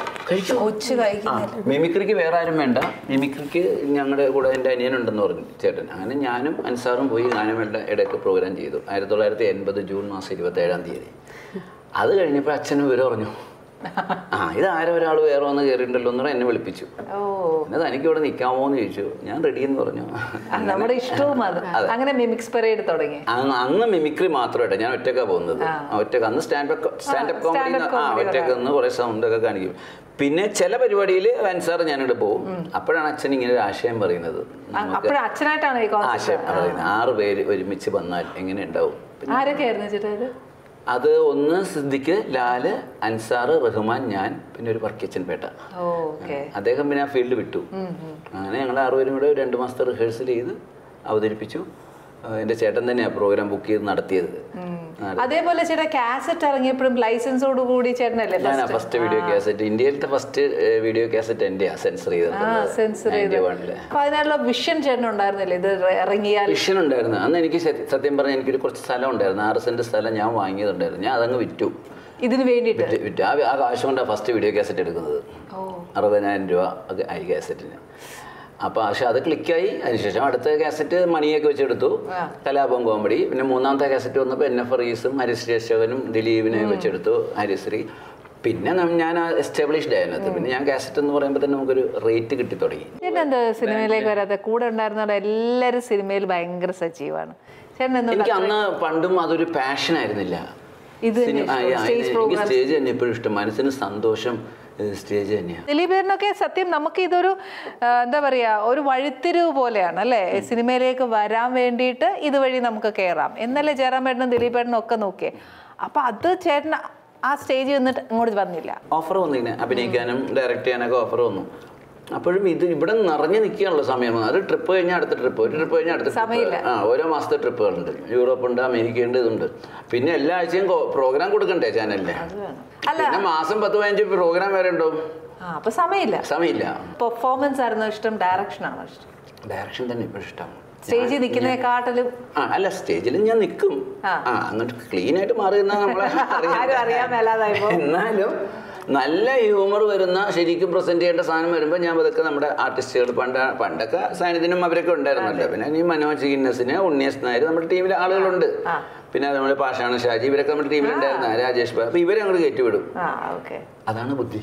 Speaker 1: മിമിക്രിക്ക് വേറെ ആരും വേണ്ട, മിമിക്രിക്ക് ഞങ്ങളുടെ കൂടെ എൻ്റെ അനിയനുണ്ടെന്ന് പറഞ്ഞു ചേട്ടൻ. അങ്ങനെ ഞാനും അൻസാറും പോയി ഗാനമേളയുടെ ഇടയ്ക്ക് പ്രോഗ്രാം ചെയ്തു. ആയിരത്തി തൊള്ളായിരത്തി എൺപത് ജൂൺ മാസം ഇരുപത്തി ഏഴാം തീയതി. അത് കഴിഞ്ഞപ്പോൾ അച്ഛനും വിവരം പറഞ്ഞു, ആ ഇത് ആരോ ഒരാൾ വേറെ വന്ന് കയറിയിട്ടുണ്ടല്ലോ എന്ന് പറഞ്ഞാൽ എന്നെ വിളിപ്പിച്ചു. എന്നെ തനിക്ക് ഇവിടെ നിൽക്കാമോ എന്ന് ചോദിച്ചു. ഞാൻ റെഡി എന്ന് പറഞ്ഞു.
Speaker 2: നമ്മുടെ ഇഷ്ടവും അത്. അങ്ങനെ മിമിക്സ് പരേഡ് തുടങ്ങി.
Speaker 1: അന്ന് മിമിക്രി മാത്രമായിട്ട് ഞാൻ ഒറ്റക്കാണ് പോകുന്നത്. ഒറ്റക്ക് അന്ന് സ്റ്റാൻഡപ്പ് സ്റ്റാൻഡപ്പ് കോമഡി ആ ഒറ്റക്ക് നിന്ന് കുറേ സൗണ്ടൊക്കെ കാണിക്കും. പിന്നെ ചില പരിപാടിയിൽ അൻസാർ ഞാനിവിടെ പോകും. അപ്പോഴാണ് അച്ഛൻ ഇങ്ങനെ ഒരു ആശയം പറയുന്നത്.
Speaker 2: ആശയം
Speaker 1: പറയുന്നത് ആറ് പേര് ഒരുമിച്ച് വന്നാൽ എങ്ങനെ ഉണ്ടാവും.
Speaker 2: ആരൊക്കെയായിരുന്നു ചേട്ടാ?
Speaker 1: അത് ഒന്ന് സിദ്ദിഖ്, ലാല്, അൻസാർ, റഹ്മാൻ, ഞാൻ, പിന്നെ ഒരു വർക്കിച്ചൻ പേട്ട. അദ്ദേഹം പിന്നെ ആ ഫീൽഡ് വിട്ടു. അങ്ങനെ ഞങ്ങൾ ആറുപേരും കൂടെ രണ്ടു മാസത്തെ റിഹേഴ്സൽ ചെയ്ത് അവതരിപ്പിച്ചു. എന്റെ ചേട്ടൻ തന്നെയാണ് പ്രോഗ്രാം ബുക്ക് ചെയ്ത് നടത്തിയത്.
Speaker 2: അതേപോലെ ചേട്ടാ കാസറ്റ് ഇറങ്ങിയപ്പോഴും ലൈസൻസോട് കൂടി ചേട്ടനല്ലേ?
Speaker 1: ഞാനാ ഫസ്റ്റ് വീഡിയോ കാസറ്റ്, ഇന്ത്യയിലത്തെ ഫസ്റ്റ് വീഡിയോ കാസറ്റ് എന്റെ സെൻസർ ചെയ്തത്.
Speaker 2: അതിനുള്ള വിഷൻ ചേട്ടൻ ഉണ്ടായിരുന്നില്ലേ ഇത് ഇറങ്ങിയാൽ?
Speaker 1: വിഷൻ ഉണ്ടായിരുന്നു. അന്ന് എനിക്ക് സത്യം പറഞ്ഞാൽ എനിക്കൊരു കുറച്ച് സ്ഥലം ഉണ്ടായിരുന്നു, ആറ് സെന്റ് സ്ഥലം ഞാൻ വാങ്ങിയതുണ്ടായിരുന്നു. ഞാൻ അതങ്ങ് വിറ്റു
Speaker 2: ഇതിന് വേണ്ടിയിട്ട്.
Speaker 1: വിറ്റു ആ കാശ് കൊണ്ടാണ് ഫസ്റ്റ് വീഡിയോ കാസറ്റ് എടുക്കുന്നത്. അറുപതിനായിരം രൂപ ഒക്കെ ആയി കാസറ്റിന്. അപ്പോൾ പക്ഷെ അത് ക്ലിക്കായി. അതിനുശേഷം അടുത്ത കാസറ്റ് മണിയൊക്കെ വെച്ചെടുത്തു, കലാപം കോമഡി. പിന്നെ മൂന്നാമത്തെ കാസറ്റ് വന്നപ്പോൾ എൻ എഫ് റീസും ഹരിശ്രീ അശോകനും ദിലീപിനെ വെച്ചെടുത്തു, ഹരിശ്രീ. പിന്നെ ഞാൻ എസ്റ്റാബ്ലിഷ്ഡ് ആയിരുന്നത്. പിന്നെ ഞാൻ കാസറ്റ് എന്ന് പറയുമ്പോൾ തന്നെ നമുക്കൊരു റേറ്റ് കിട്ടി തുടങ്ങി.
Speaker 2: എന്താ സിനിമയിലേക്ക് വരാതെ? കൂടെ ഉണ്ടായിരുന്ന എല്ലാവരും സിനിമയിൽ ഭയങ്കര സജീവമാണ്.
Speaker 1: എനിക്ക് അന്ന് പണ്ടും അതൊരു പാഷൻ ആയിരുന്നില്ല. എനിക്ക് സ്റ്റേജ് തന്നെ എപ്പോഴും ഇഷ്ടം, മനസ്സിന് സന്തോഷം സ്റ്റേജ് തന്നെയാണ്.
Speaker 2: ദിലീപേരനൊക്കെ സത്യം നമുക്ക് ഇതൊരു എന്താ പറയാ ഒരു വഴിത്തിരിവ് പോലെയാണ് അല്ലേ? സിനിമയിലേക്ക് വരാൻ വേണ്ടിയിട്ട് ഇതുവഴി നമുക്ക് കയറാം എന്നല്ലേ ജയറാമേട്ടനും ദിലീപേട്ടനും ഒക്കെ നോക്കിയേ. അപ്പൊ അത് ചേട്ടൻ ആ സ്റ്റേജിൽ വന്നിട്ട് ഇങ്ങോട്ട് വന്നില്ല?
Speaker 1: ഓഫർ വന്നു, ഇങ്ങനെ അഭിനയിക്കാനും ഡയറക്റ്റ് ചെയ്യാനൊക്കെ ഓഫർ വന്നു. അപ്പോഴും ഇത് ഇവിടെ നിറഞ്ഞു നിൽക്കാനുള്ള സമയം. അത് ട്രിപ്പ് കഴിഞ്ഞാൽ അടുത്ത ട്രിപ്പ്, ഒരു ട്രിപ്പ് കഴിഞ്ഞാൽ അടുത്ത ട്രിപ്പ്. ആ ഓരോ മാസത്തെ ട്രിപ്പുകളുണ്ട്, യൂറോപ്പ് ഉണ്ട്, അമേരിക്ക ഉണ്ട്, ഇതുണ്ട്. പിന്നെ എല്ലാ ആഴ്ചയും പ്രോഗ്രാം കൊടുക്കണ്ടേ ചാനലില്? പിന്നെ മാസം പത്ത് പതിനഞ്ച് പ്രോഗ്രാം വരെ ഉണ്ടാവും.
Speaker 2: അപ്പൊ സമയമില്ല.
Speaker 1: സമയമില്ല.
Speaker 2: പെർഫോമൻസ് ആയിരുന്നോ ഇഷ്ടം, ഡയറക്ഷൻ ആണോ ഇഷ്ടം?
Speaker 1: ഡയറക്ഷൻ തന്നെ ഇപ്പൊ ഇഷ്ടം.
Speaker 2: സ്റ്റേജിൽ നിൽക്കുന്നതിനെക്കാട്ടിലും
Speaker 1: ആ അല്ല, സ്റ്റേജിൽ ഞാൻ നിൽക്കും. ആ എന്നിട്ട് ക്ലീൻ ആയിട്ട് മാറുന്ന നമ്മളെ എന്നാലും നല്ല ഹ്യൂമർ വരുന്ന ശരിക്കും പ്രസന്റ് ചെയ്യേണ്ട സാധനം വരുമ്പോൾ ഞാൻ അതൊക്കെ നമ്മുടെ ആർട്ടിസ്റ്റുകൾ പണ്ട് പണ്ടൊക്കെ സാന്നിധ്യനും അവരൊക്കെ ഉണ്ടായിരുന്നല്ലോ. പിന്നെ ഈ മനോജ് ഗിന്നസിന്, ഉണ്ണിയസ് നായർ നമ്മുടെ ടീമിലെ ആളുകളുണ്ട്. പിന്നെ നമ്മുടെ പാഷാണ് ഷാജി, ഇവരൊക്കെ നമ്മുടെ ടീമിലുണ്ടായിരുന്ന രാജേഷ് ബാബു. അപ്പൊ ഇവരെ അങ്ങോട്ട് കയറ്റിവിടും. അതാണ് ബുദ്ധി.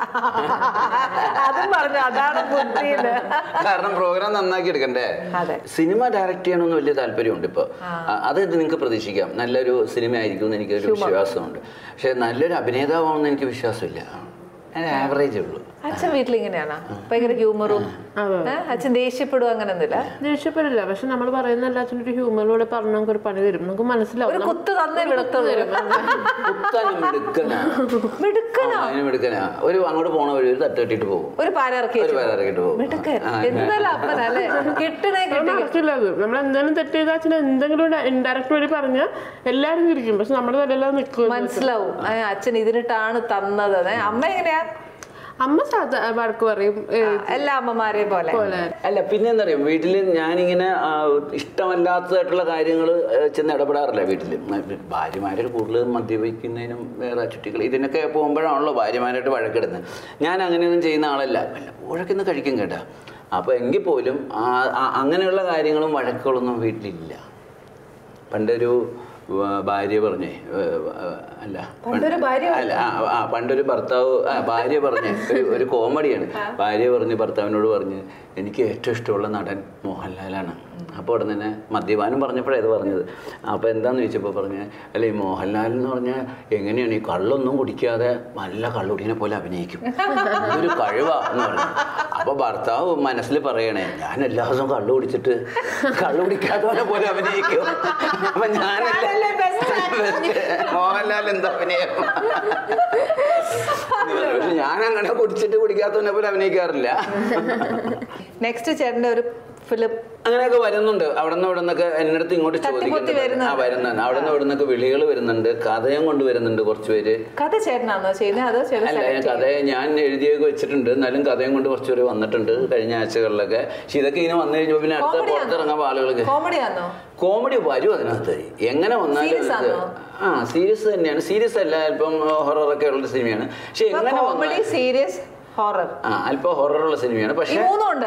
Speaker 1: കാരണം പ്രോഗ്രാം നന്നാക്കി എടുക്കണ്ടേ. സിനിമ ഡയറക്റ്റ് ചെയ്യണമെന്ന് വലിയ താല്പര്യമുണ്ട് ഇപ്പൊ. അത് നിങ്ങൾക്ക് പ്രതീക്ഷിക്കാം, നല്ലൊരു സിനിമ ആയിരിക്കും എന്ന് എനിക്കൊരു വിശ്വാസമുണ്ട്. പക്ഷെ നല്ലൊരു അഭിനേതാവാണെന്ന് എനിക്ക് വിശ്വാസമില്ല. ആവറേജേ ഉള്ളൂ.
Speaker 2: അച്ഛൻ വീട്ടിൽ ഇങ്ങനെയാണോ? ഭയങ്കര ഹ്യൂമറും. അച്ഛൻ ദേഷ്യപ്പെടുക അങ്ങനെയൊന്നുമില്ല?
Speaker 3: ദേഷ്യപ്പെടില്ല, പക്ഷെ നമ്മൾ പറയുന്ന എല്ലാത്തിനും ഒരു ഹ്യൂമറിലൂടെ പറഞ്ഞ നമുക്ക് ഒരു പണി വരും, നമുക്ക് മനസ്സിലാവും.
Speaker 2: ഒരു കുത്ത് തന്നെ വിളത്തോട് വരും.
Speaker 1: ഒരു അങ്ങോട്ട് പോണ വഴി ഒരു തട്ട് കെട്ടിട്ട് പോകും,
Speaker 2: ഒരു പാര ഇറക്കി
Speaker 1: ഇറക്കിട്ട് പോകും.
Speaker 3: നമ്മൾ എന്തെങ്കിലും തെറ്റ് ചെയ്താൽ അച്ഛൻ എന്തെങ്കിലും ഇൻഡയറക്റ്റ് വഴി പറഞ്ഞാൽ എല്ലാരും ചിരിക്കും, പക്ഷെ നമ്മുടെ തലയെല്ലാം നിൽക്കും,
Speaker 2: മനസ്സിലാവും അച്ഛൻ ഇതിനിട്ടാണ് തന്നത്. അമ്മ എങ്ങനെയാ?
Speaker 3: അമ്മ സാധാ വഴക്ക് പറയും,
Speaker 2: എല്ലാ അമ്മമാരെയും പോലെ.
Speaker 1: അല്ല പിന്നെ എന്താ പറയുക, വീട്ടില് ഞാനിങ്ങനെ ഇഷ്ടമല്ലാത്തതായിട്ടുള്ള കാര്യങ്ങൾ ചെന്ന് ഇടപെടാറില്ല. വീട്ടില് ഭാര്യമാരുടെ കൂടുതൽ മദ്യപിക്കുന്നതിനും വേറെ ചുറ്റികൾ ഇതിനൊക്കെ പോകുമ്പോഴാണല്ലോ ഭാര്യമാരായിട്ട് വഴക്കിടുന്നത്. ഞാൻ അങ്ങനെയൊന്നും ചെയ്യുന്ന ആളല്ല, വല്ലപ്പോഴൊക്കെ ഒന്ന് കഴിക്കും കേട്ടാ. അപ്പൊ എങ്കിൽ പോലും അങ്ങനെയുള്ള കാര്യങ്ങളും വഴക്കുകളൊന്നും വീട്ടിലില്ല. പണ്ടൊരു ഭാര്യ പറഞ്ഞേ അല്ല അല്ല ആ പണ്ടൊരു ഭർത്താവ് ആ ഭാര്യ പറഞ്ഞ് ഒരു കോമഡിയാണ്. ഭാര്യ പറഞ്ഞ് ഭർത്താവിനോട് പറഞ്ഞ് എനിക്ക് ഏറ്റവും ഇഷ്ടമുള്ള നടൻ മോഹൻലാലാണ്. അപ്പോൾ ഉടനെ തന്നെ മദ്യപാനം പറഞ്ഞപ്പോഴേ അത് പറഞ്ഞത്. അപ്പോൾ എന്താണെന്ന് ചോദിച്ചപ്പോൾ പറഞ്ഞ് അല്ല ഈ മോഹൻലാൽ എന്ന് പറഞ്ഞാൽ എങ്ങനെയാണ് ഈ കള്ളൊന്നും കുടിക്കാതെ നല്ല കള്ളുടിനെ പോലെ അഭിനയിക്കും, ഇതൊരു കഴിവാ എന്ന് പറഞ്ഞു. അപ്പോൾ ഭർത്താവ് മനസ്സിൽ പറയണേ ഞാൻ എല്ലാ ദിവസവും കള്ളു കുടിച്ചിട്ട് കള്ളു കുടിക്കാത്തവനെ പോലെ അഭിനയിക്കും. അപ്പം ഞാനല്ല മോഹൻലാൽ എന്താ അഭിനയം. പക്ഷെ ഞാൻ അങ്ങനെ കുടിച്ചിട്ട് കുടിക്കാത്തവനെ പോലെ അഭിനയിക്കാറില്ല.
Speaker 2: നെക്സ്റ്റ് ചേട്ടൻ്റെ ഒരു ഫിലിം
Speaker 1: അങ്ങനെയൊക്കെ വരുന്നുണ്ട്. അവിടെ നിന്ന് ഇവിടെ നിന്നൊക്കെ എൻ്റെ അടുത്ത് ഇങ്ങോട്ട് ചോദിക്കുന്നുണ്ട്. ആ വരുന്നുണ്ട്, അവിടെ നിന്ന് ഇവിടെ നിന്നൊക്കെ വിളികൾ വരുന്നുണ്ട്, കഥയും കൊണ്ട് വരുന്നുണ്ട് കുറച്ച് പേര്.
Speaker 2: കഥ ചേട്ടനാണോ ചെയ്യുന്നത്?
Speaker 1: അല്ല കഥ ഞാൻ എഴുതിയൊക്കെ വെച്ചിട്ടുണ്ട്, എന്നാലും കഥയും കൊണ്ട് കുറച്ച് പേര് വന്നിട്ടുണ്ട് കഴിഞ്ഞ ആഴ്ചകളിലൊക്കെ. പക്ഷെ ഇതൊക്കെ ഇങ്ങനെ വന്നു കഴിഞ്ഞപ്പോൾ പിന്നെ അടുത്ത പുറത്തിറങ്ങാൻ ആളുകൾക്ക് കോമഡി വരും അതിനകത്ത് എങ്ങനെ വന്നാലും. ആ സീരിയസ് തന്നെയാണ്, സീരിയസ് അല്ല, അല്പം ഹൊററൊക്കെ ഉള്ള സിനിമയാണ്. പക്ഷെ എങ്ങനെ ആ അല്പം ഹൊററുള്ള സിനിമയാണ്. പക്ഷെ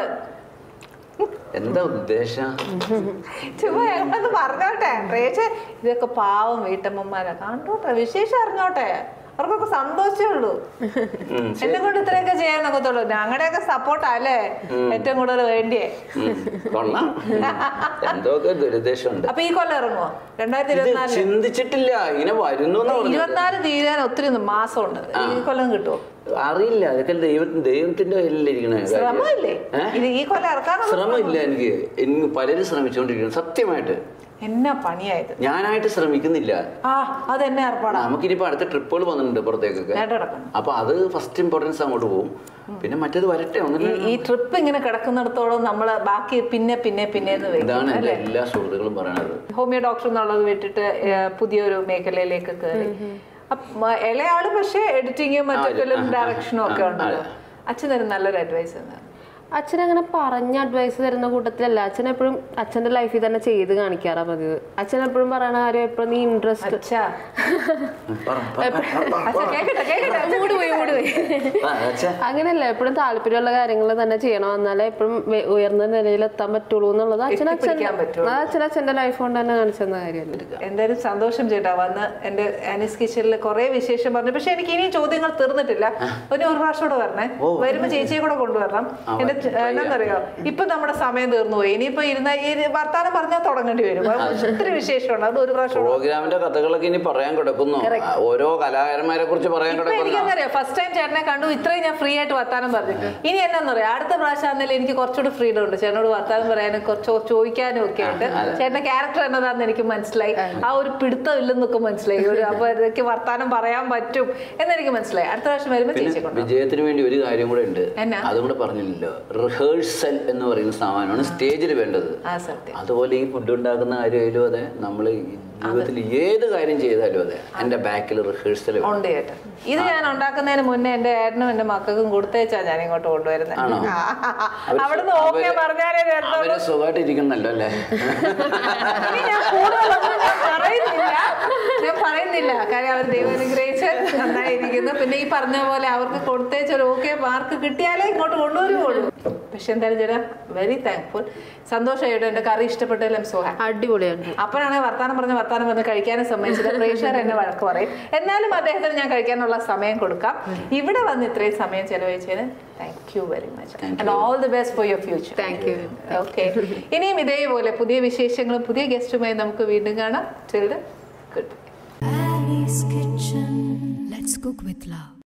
Speaker 1: എന്താ ഉദ്ദേശം?
Speaker 2: പറഞ്ഞോട്ടെ ഇതൊക്കെ പാവം വീട്ടമ്മമാരാ, കണ്ടോട്ടെ വിശേഷം അറിഞ്ഞോട്ടെ, അവർക്കൊക്കെ സന്തോഷമേ ഉള്ളൂ. എന്നെ കൊണ്ട് ഇത്രയൊക്കെ ചെയ്യാനൊക്കത്തുള്ളൂ. ഞങ്ങളുടെയൊക്കെ സപ്പോർട്ടാ അല്ലേ ഏറ്റവും കൂടുതൽ വേണ്ടിയേ. അപ്പൊ ഈ കൊല്ലം ഇറങ്ങുമോ? രണ്ടായിരത്തി ഇരുപത്തിനാല്
Speaker 1: ചിന്തിച്ചിട്ടില്ല, ഇങ്ങനെ വരുന്നു.
Speaker 2: ഇരുപത്തിനാല് തീരാൻ ഒത്തിരി മാസമുണ്ട്. ഈ കൊല്ലം കിട്ടുമോ
Speaker 1: അറിയില്ല. അതൊക്കെ ദൈവത്തിന് ദൈവത്തിന്റെ കയ്യിലിരിക്കണേ.
Speaker 2: ശ്രമമില്ലേ ഈ കൊല്ലം ഇറക്കാൻ?
Speaker 1: ശ്രമമില്ല എനിക്ക്. എനിക്ക് പലരും ശ്രമിച്ചുകൊണ്ടിരിക്കുന്നു സത്യമായിട്ട്.
Speaker 2: എന്നാ പണിയായത്? ഞാനായിട്ട്
Speaker 1: ശ്രമിക്കുന്നില്ല.
Speaker 2: ആ അതെന്നെ ഏർപ്പാടാ.
Speaker 1: നമുക്കിനിപ്പോ അടുത്ത ട്രിപ്പുകൾ വന്നിട്ടുണ്ട് പുറത്തേക്കൊക്കെ. അപ്പൊ അത് ഫസ്റ്റ് ഇമ്പോർട്ടൻസ് അങ്ങോട്ട് പോകും. പിന്നെ മറ്റേത് വരട്ടെ.
Speaker 2: ഈ ട്രിപ്പ് ഇങ്ങനെ കിടക്കുന്നിടത്തോളം നമ്മള് ബാക്കി പിന്നെ പിന്നെ പിന്നെ
Speaker 1: ഇതാണ് എന്റെ എല്ലാ സുഹൃത്തുക്കളും പറയണത്.
Speaker 2: ഹോമിയോ ഡോക്ടർ എന്നുള്ളത് വിട്ടിട്ട് പുതിയൊരു മേഖലയിലേക്ക് കയറി. ഇളയാള് പക്ഷെ എഡിറ്റിങ്ങും മറ്റു ഫിലിം ഡയറക്ഷനും ഒക്കെ ഉണ്ടല്ലോ. അച്ഛൻ തരും നല്ലൊരു അഡ്വൈസ് എന്താണ്?
Speaker 3: അച്ഛൻ അങ്ങനെ പറഞ്ഞ അഡ്വൈസ് തരുന്ന കൂട്ടത്തിലല്ല. അച്ഛൻ എപ്പോഴും അച്ഛന്റെ ലൈഫിൽ തന്നെ ചെയ്ത് കാണിക്കാറാ പതിവ്. അച്ഛൻ എപ്പോഴും പറയണ കാര്യം എപ്പോഴും നീ ഇൻട്രസ്റ്റ് അങ്ങനെയല്ല, എപ്പോഴും താല്പര്യമുള്ള കാര്യങ്ങൾ തന്നെ ചെയ്യണം, എന്നാലേ എപ്പോഴും ഉയർന്ന നിലയിൽ എത്താൻ പറ്റുള്ളൂ എന്നുള്ളത് അച്ഛൻ അച്ഛൻ അച്ഛൻ അച്ഛന്റെ ലൈഫ് കൊണ്ട് തന്നെ കാണിച്ചെന്ന കാര്യമല്ല.
Speaker 2: എന്തായാലും സന്തോഷം ചേട്ടാ വന്ന് എന്റെ ആനീസ് കിച്ചണിൽ കുറെ വിശേഷം പറഞ്ഞു. പക്ഷെ എനിക്ക് ഇനി ചോദ്യങ്ങൾ തീർന്നിട്ടില്ല. ഒരു ഒരു പ്രാവശ്യം കൂടെ വരണേ, വരുമ്പോ ചേച്ചിയെ കൂടെ കൊണ്ടുവരണം. എന്റെ എന്താണെന്നറിയോ, ഇപ്പൊ നമ്മുടെ സമയം തീർന്നു പോയി. ഇനിയിപ്പോ ഇരുന്ന വർത്താനം പറഞ്ഞാൽ തുടങ്ങേണ്ടി വരും. ഒത്തിരി വിശേഷമുണ്ട്. അത് ഒരു പ്രാവശ്യം
Speaker 1: പ്രോഗ്രാമിന്റെ കഥകളൊക്കെ ഇനി പറയാൻ കിടക്കുന്നു, ഓരോ കലാകാരന്മാരെ കുറിച്ച് പറയാൻ കിടക്കുന്നു.
Speaker 2: എനിക്കെന്നറിയോ, ഫസ്റ്റ് ടൈം ചേട്ടനെ കണ്ടു, ഇത്രയും ഞാൻ ഫ്രീ ആയിട്ട് വർത്താനം പറഞ്ഞു. ഇനി എന്നാന്നറിയോ, അടുത്ത പ്രാവശ്യം ആണെങ്കിലും എനിക്ക് കുറച്ചുകൂടി ഫ്രീഡം ഉണ്ട് ചേട്ടനോട് വർത്താനം പറയാനും കുറച്ച് ചോദിക്കാനും ഒക്കെ ആയിട്ട്. ചേട്ടന്റെ ക്യാരക്ടർ എന്നതാന്ന് എനിക്ക് മനസ്സിലായി. ആ ഒരു പിടുത്തം ഇല്ലെന്നൊക്കെ മനസ്സിലായി. ഒരു അപ്പൊ എനിക്ക് വർത്താനം പറയാൻ പറ്റും എന്നെനിക്ക് മനസ്സിലായി. അടുത്ത പ്രാവശ്യം വരുമ്പോ ചേച്ചി കൊണ്ട്
Speaker 1: വിജയത്തിന് വേണ്ടി ഒരു കാര്യം കൂടെ ഉണ്ട്, അതും കൂടെ പറഞ്ഞില്ലല്ലോ. റിഹേഴ്സൽ എന്ന് പറയുന്ന സാധനമാണ് സ്റ്റേജിൽ വേണ്ടത്. അതുപോലെ ഈ ഫുഡ് ഉണ്ടാക്കുന്ന കാര്യമായാലും അതെ, നമ്മൾ ജീവിതത്തിൽ ഏത് കാര്യം ചെയ്താലും അതെ, എന്റെ ബാക്കിൽ റിഹേഴ്സൽ
Speaker 2: ഉണ്ട് ചേട്ടൻ. ഇത് ഞാൻ ഉണ്ടാക്കുന്നതിന് മുന്നേ എന്റെ ഏട്ടനും എന്റെ മക്കൾക്കും കൊടുത്തേച്ചാ ഞാൻ ഇങ്ങോട്ട് കൊണ്ടുവരുന്നത്. അവിടുന്ന് ഓക്കെ പറഞ്ഞാലേ
Speaker 1: അവര് സുഖമായിട്ടിരിക്കുന്നല്ലോ അല്ലേ?
Speaker 2: ഞാൻ കൂടുതലൊന്നും ഞാൻ പറയുന്നില്ല ഞാൻ പറയുന്നില്ല കാര്യം അവർ ദൈവം അനുഗ്രഹിച്ച് നന്നായിരിക്കുന്നു. പിന്നെ ഈ പറഞ്ഞ പോലെ അവർക്ക് കൊടുത്തേച്ച് ഒരു ഓക്കെ മാർക്ക് കിട്ടിയാലേ ഇങ്ങോട്ട് കൊണ്ടുവരുള്ളൂ. പക്ഷെ എന്തായാലും ചേട്ടാ വെരി താങ്ക്ഫുൾ, സന്തോഷമായിട്ട്. എന്റെ കറി ഇഷ്ടപ്പെട്ടതിലും സോ ഹാപ്പി.
Speaker 3: അടിപൊളിയാണ്.
Speaker 2: അപ്പനാണെങ്കിൽ വർത്താനം പറഞ്ഞ് വർത്താനം പറഞ്ഞ് കഴിക്കാനും സമ്മതിച്ചില്ല. പ്രേക്ഷകർ എന്നെ വഴക്ക് പറയും. എന്നാലും അദ്ദേഹത്തിന് ഞാൻ കഴിക്കാനുള്ള സമയം കൊടുക്കാം. ഇവിടെ വന്ന് ഇത്രയും സമയം ചെലവഴിച്ചതിന് thank you very much and all the best for your future.
Speaker 3: Thank you.
Speaker 2: Okay, ഇനിയും ഇതേപോലെ പുതിയ വിശേഷങ്ങളും പുതിയ ഗസ്റ്റുമായി നമുക്ക് വീണ്ടും കാണാം. Till then, good.
Speaker 4: Annie's Kitchen. Let's cook with love.